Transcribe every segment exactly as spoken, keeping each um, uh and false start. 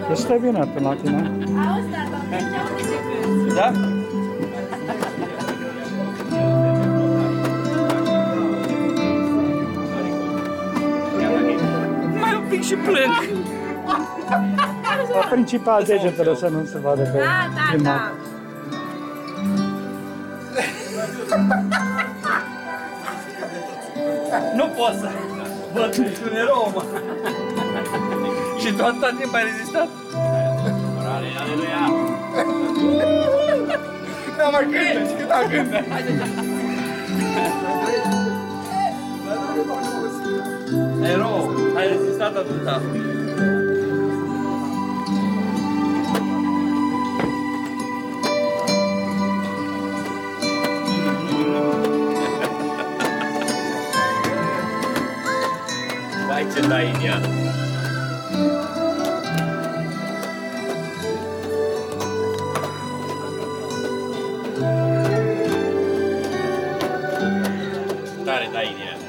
Este bine până la tine. Auzi, dar ce auzi ce cânti? Da? Mai un pic și plâng. La principal degetele să nu se vadă pe Da, da, filmat. da. Nu pot să văd, ești un erou, mă. Și tu atâta timp ai rezistat? Aleluia! Da, mai cântă, și câta cântă. Erou, ai rezistat atâta. Vai ce dai în ea. Tare dai în ea.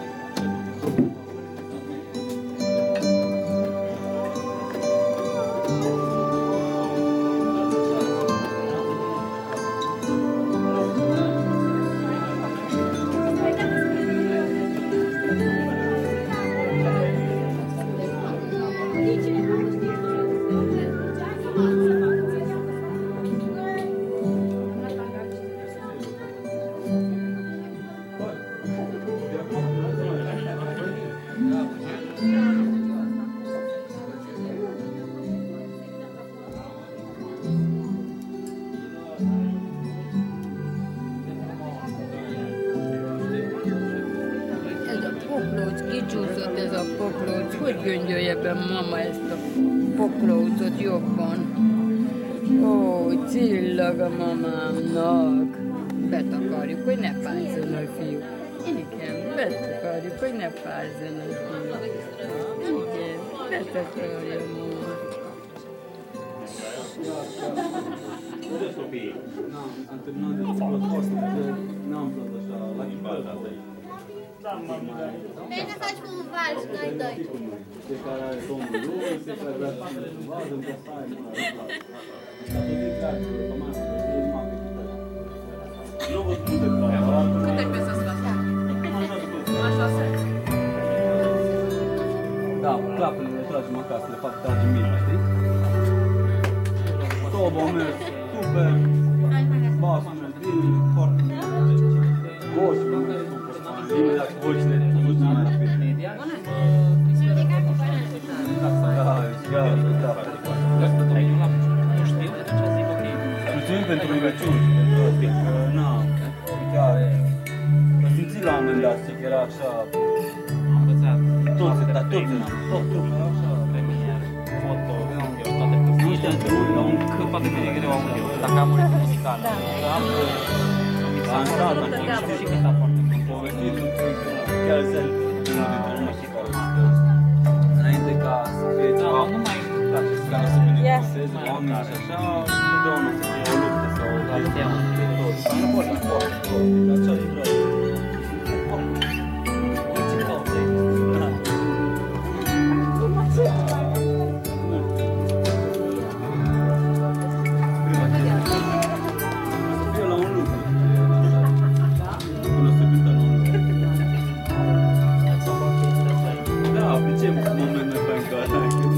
Kicsúszott ez a poklóc, hogy göngyölje be mama ezt a poklócot jobban? Ó, csillag a mamámnak. Betakarjuk, hogy ne fájjon a fiú. Igen, betakarjuk, hogy ne fájjon a fiú. Igen, betakarja mama. Bine faci cu un vals, noi doi. Fiecare are domnul lui, fiecare vrea să fie un vaz, încă să ai, nu are clar. Dar tot din clar, că masă, că e mare, că nu văd cum de clar. Cât ai pensat să faci? Așa să. Da, clapele le tragem acasă, le fac trage mine, știi? Toba a mers super, basul mers bine, foarte bine. Voci, imediat vocile, voci mai rapid. Mulțumim pentru rugăciuni, pentru că, na, chiar, că simțit la un moment dat, că era așa, Am învățat toți, dar toți eram, tot, tot, așa, premier, foto, eu toate căsile. La un cât poate fi de greu audio, dacă am murit muzicală. Am am stat, am știu și cânta foarte mult. povestit, chiar zel, unul dintre muzică, înainte ca să fie ceva, Nu mai place să să binecuvânteze oamenii și așa, întotdeauna să fie o luptă sau o teamă. Dar nu poți, nu poți, dar ce ai vrea? Ce cauți aici? Să fie la un lucru. Până să cântă la un lucru. Da, apreciez momentul ăsta în care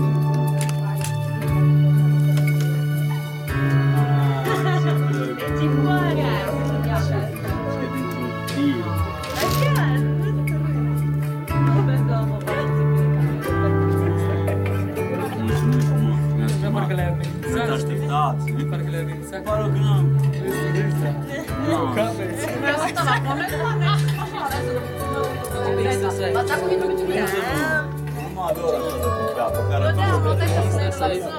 Parcă le-ai amenințat. așteptați. Parcă le-ai amenințat. Pare că n-am. Bața cu mine. Numai de ora asta, pe care